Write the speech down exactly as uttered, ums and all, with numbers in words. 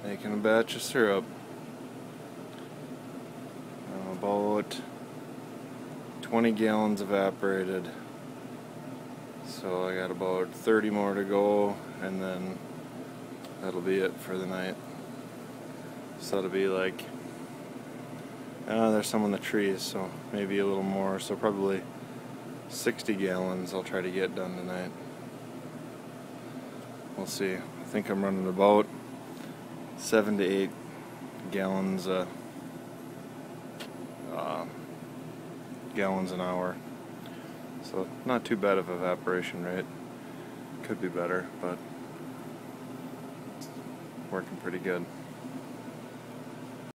making a batch of syrup. Uh, about twenty gallons evaporated. So I got about thirty more to go, and then that'll be it for the night. So that'll be like, uh, there's some on the trees, so maybe a little more, so probably sixty gallons I'll try to get done tonight. We'll see. I think I'm running about seven to eight gallons uh, uh, gallons an hour. So not too bad of evaporation rate. Could be better, but it's working pretty good.